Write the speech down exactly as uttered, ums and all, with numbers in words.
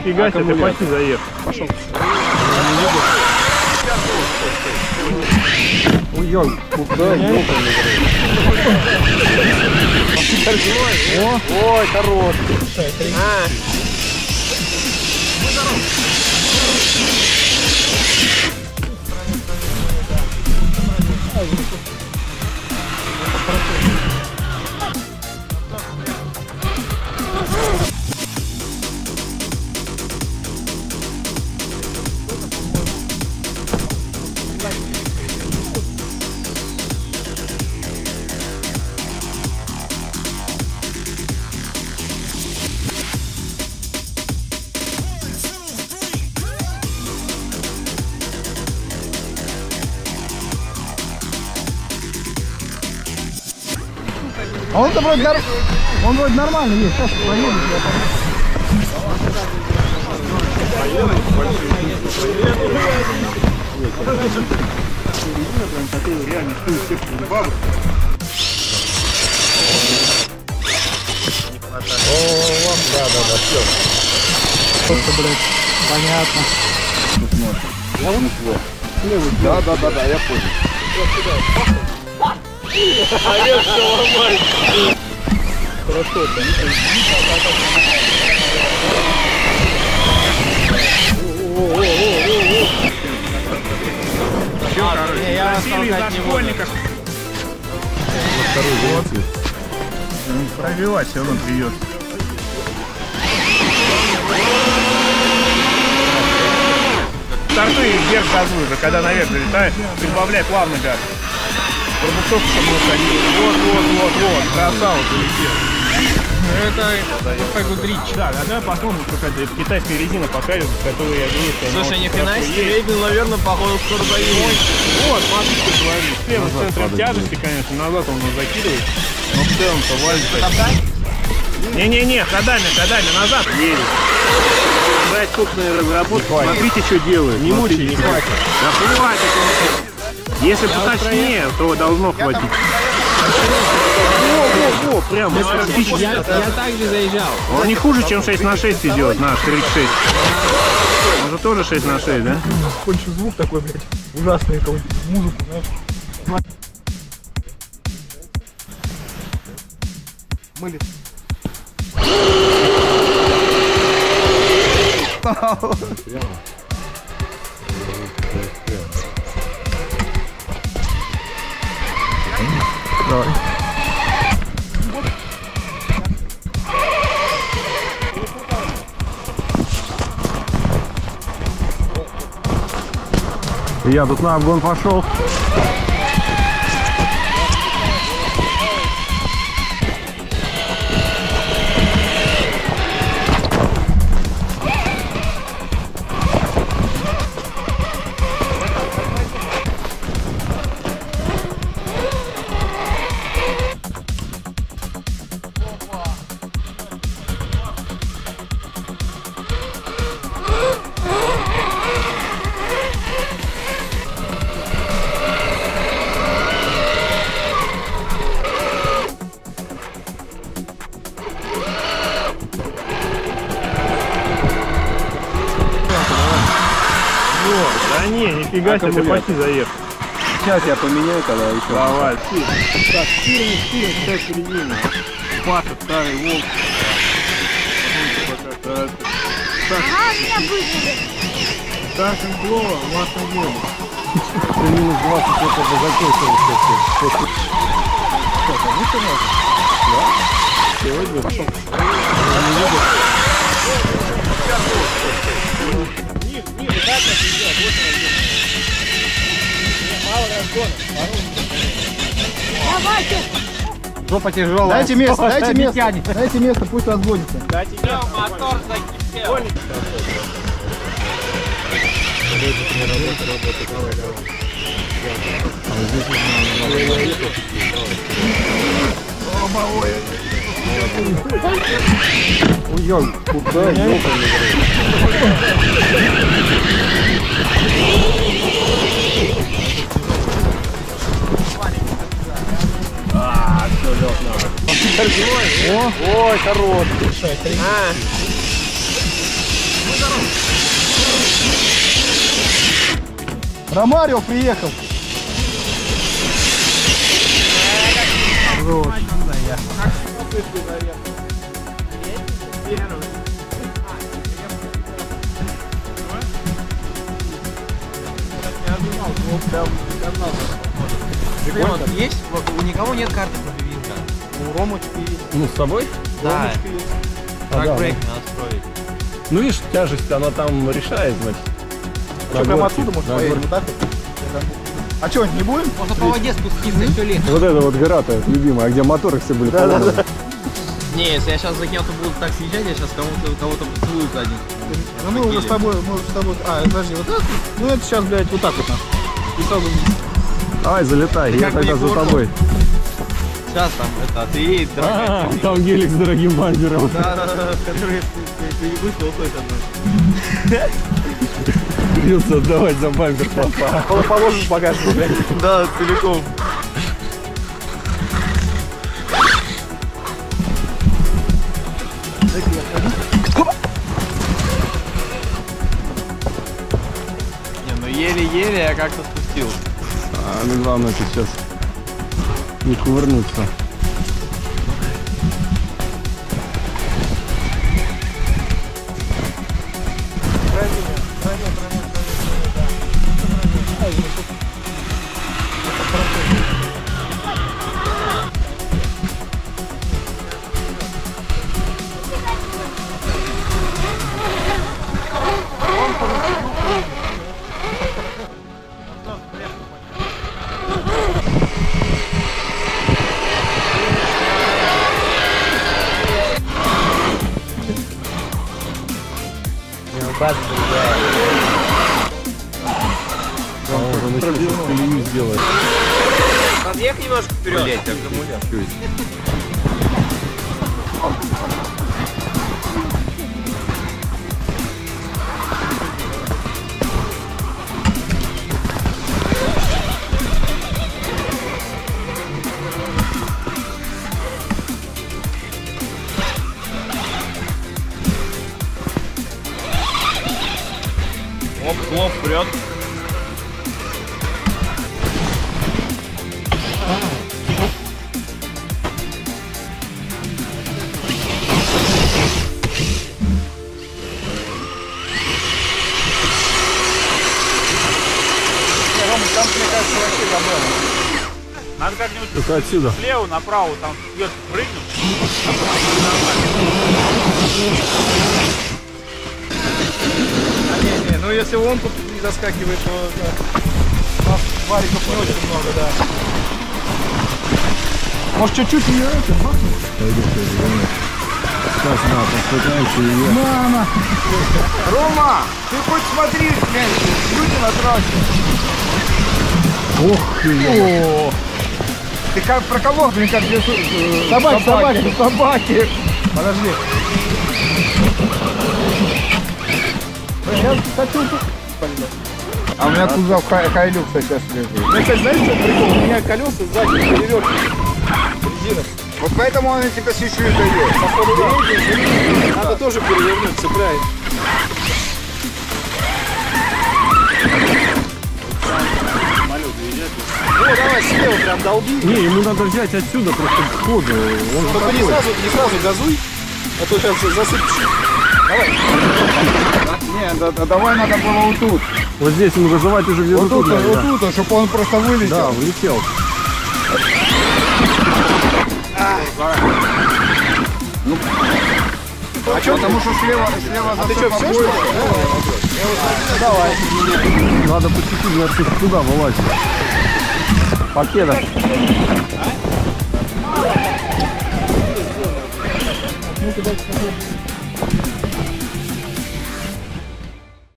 нифига себе, ты почти заехал. Пошел. Ой-ой, куда? Ой, хорош. А. А он-то вроде, нор... он вроде нормально есть, сейчас поедет. О, да, да, да, все. Просто, блядь, понятно. Да, да, да, да, я понял. А я все нормально. Хорошо, конечно. Все, короче, я толкать не буду. Вот. Пробивать все равно придется. Стартуй вверх газуй уже, когда наверх залетаешь, прибавляй плавно газ. Пробуксовку, чтобы мы ходили. Вот, вот, вот, вот, красава, полетел. Это Пегудрич. Да, да, потом какая-то китайская резина покажет, которую я вижу. Слушай, ни хрена себе, Рейбин, наверное, походу скоро доедет. Вот, смотри, что творит. Слева с центром тяжести, конечно, назад он нас закидывает, но в целом-то валит. Не-не-не, ходами, ходами, назад едет. Брать собственную разработку, смотрите, что делает. Не мучай, не хватит. Да хватит. Если поточнее, то должно хватить. О, о, о, прям отлично. Я, я так же заезжал. Он не хуже, чем шесть на шесть идет, наш тридцать шесть. Он же тоже шесть на шесть, да? Кончу звук такой, блядь, ужасный, какую-нибудь музыку, знаешь. Мылит. Давай. Я тут на обгон пошел. Да не, нифига себе, ты почти заехал. Сейчас я поменяю, когда еще. Давай. Так, стирим, стирим, ставь середину. Паша, старый волк. Ага, меня выжили. Старшим Глова, масло дело. Минус двадцать это бы закончилось. Что, там выше надо? Да? Сегодня пошел. Низ, низ, как это идет? Вот мало разгона. Давайте. Жопа тяжелая. Дайте место, дайте место. Тянет. Дайте место, пусть разгонится. Дайте место. Мотор закипел. Ой-ой, куда? А, все, лёг надо. О, ой, хороший. А. Ромарио приехал. Блин, вот есть? У никого нет карты пробивинка. У Ромочки есть. Ну, с собой? Да. Ромочка есть. Трак-брейк надо строить. Ну, видишь, тяжесть, она там решает, значит. Что, прямо отсюда можно поедем? Вот так вот? А что, не будем? Можно по воде спуститься, все легче. Вот это вот гора-то любимая, где моторы все были поломаны. Не, если я сейчас за кем-то буду так съезжать, я сейчас кому-то кого-то поцелую сзади. Ну мы уже с тобой, мы уже с тобой. А, подожди, вот так? Ну это сейчас, блядь, вот так вот. И сразу вниз. Давай, залетай, я Как тогда за Егорку. тобой. Сейчас там, это, ты, А, дорогая. там гелик с дорогим бампером. Да-да-да, в который ты ебусь, то уходит одной. Придется отдавать за бампер, папа. Положишь в багажник, блядь. Да, целиком. Не, ну еле-еле я как-то спустился. А, ну главное сейчас не кувырнуться. Колею сделать. Подъехай немножко вперед. Блять, как замуля. Оп, хлоп, вперед. Надо как-нибудь только отсюда. Слева направо, там вверх прыгнем. Не, не, ну если он тут не заскакивает, то да. У нас вариков не очень много, да. Может чуть-чуть ее это, махнуть? Сейчас на, подскакаемся и я. На, на. Рома, ты хоть смотри, глянь, люди на трассе. Ох ты! Ты как проколол, блин, как здесь... э, Собаки, собаки, собаки. Подожди. Блин, я хочу тут... А у меня кузов хай, хайлюкс сейчас лежит. Ну, кстати, знаешь, что прикол? У меня колеса сзади перевернуты. Резина. Вот поэтому он тебя еще и дает. Походу, да. Надо тоже перевернуться, правильно. О, давай слева прям долби. Не, ему надо взять отсюда просто входу. Он же Только не такой. сразу, не сразу газуй, а то сейчас засыпешь. Давай. Не, да, да, давай надо было вот тут. Вот здесь ему газовать уже где-то Вот тут, тут, вот наверное. тут, чтобы он просто вылетел. Да, влетел. А что? Потому что слева, слева а ты что, все что ли? Давай. Надо по чуть-чуть значит, туда вылазить. Пакета. Ну-ка, дальше.